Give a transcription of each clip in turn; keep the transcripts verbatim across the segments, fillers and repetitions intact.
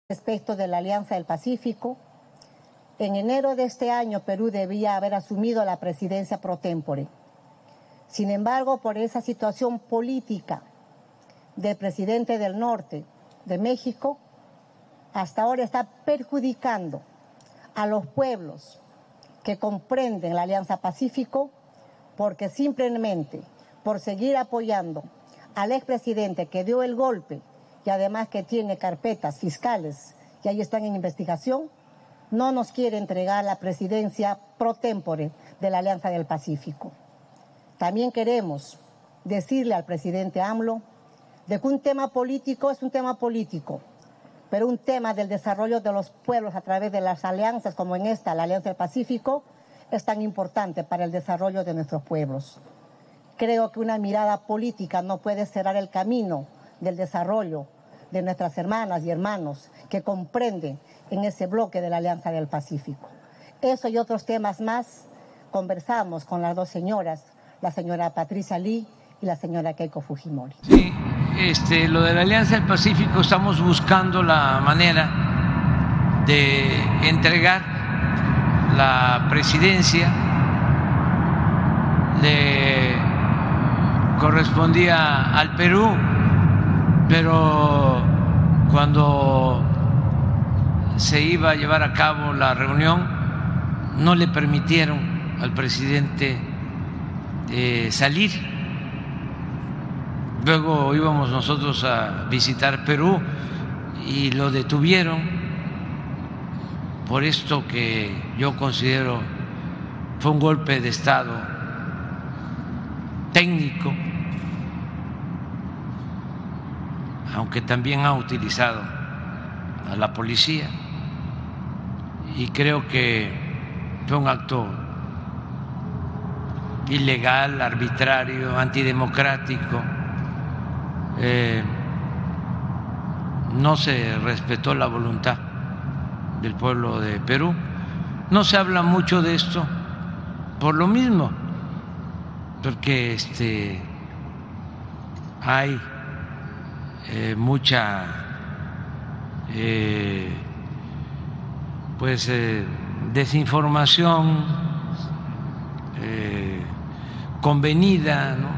Respecto de la Alianza del Pacífico, en enero de este año Perú debía haber asumido la presidencia pro tempore. Sin embargo, por esa situación política del presidente del norte de México, hasta ahora está perjudicando a los pueblos que comprenden la Alianza Pacífico, porque simplemente por seguir apoyando al expresidente que dio el golpe y además que tiene carpetas fiscales que ahí están en investigación, no nos quiere entregar la presidencia pro tempore de la Alianza del Pacífico. También queremos decirle al presidente AMLO de que un tema político es un tema político, pero un tema del desarrollo de los pueblos a través de las alianzas, como en esta, la Alianza del Pacífico, es tan importante para el desarrollo de nuestros pueblos. Creo que una mirada política no puede cerrar el camino del desarrollo de nuestras hermanas y hermanos que comprenden en ese bloque de la Alianza del Pacífico. Eso y otros temas más conversamos con las dos señoras, la señora Patricia Lee y la señora Keiko Fujimori. Sí, este, lo de la Alianza del Pacífico, estamos buscando la manera de entregar la presidencia. Le correspondía al Perú, pero cuando se iba a llevar a cabo la reunión no le permitieron al presidente eh, salir. Luego íbamos nosotros a visitar Perú y lo detuvieron por esto que yo considero fue un golpe de Estado técnico, aunque también ha utilizado a la policía, y creo que fue un acto ilegal, arbitrario, antidemocrático. Eh, no se respetó la voluntad del pueblo de Perú. No se habla mucho de esto por lo mismo, porque este, hay Eh, mucha eh, pues eh, desinformación eh, convenida, ¿no?,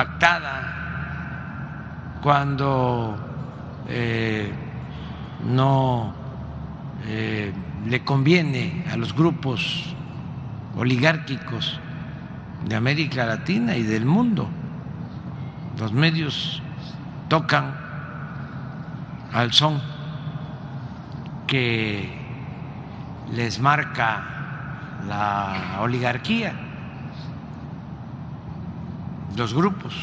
pactada, cuando eh, no eh, le conviene a los grupos oligárquicos de América Latina y del mundo. Los medios tocan al son que les marca la oligarquía, los grupos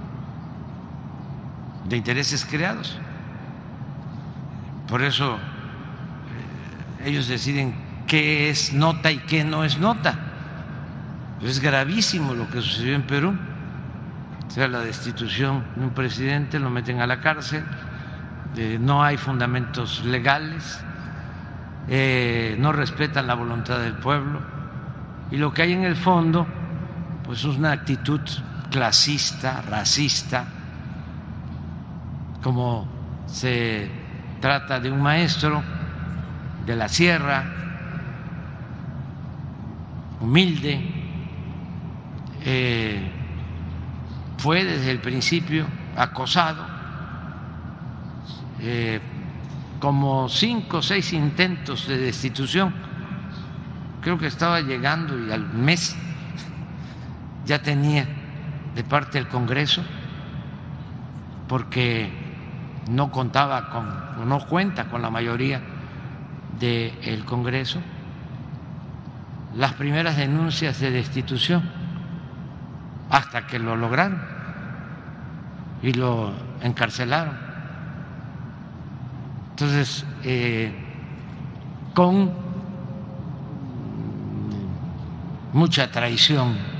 de intereses creados. Por eso eh, ellos deciden qué es nota y qué no es nota. Pero es gravísimo lo que sucedió en Perú. O sea, la destitución de un presidente, lo meten a la cárcel. Eh, no hay fundamentos legales, eh, no respetan la voluntad del pueblo, y lo que hay en el fondo pues es una actitud clasista, racista, como se trata de un maestro de la sierra, humilde, eh, fue desde el principio acosado. Eh, como cinco o seis intentos de destitución, creo que estaba llegando y al mes ya tenía de parte del Congreso, porque no contaba con, o no cuenta con la mayoría del Congreso, las primeras denuncias de destitución, hasta que lo lograron y lo encarcelaron. Entonces, eh, con mucha traición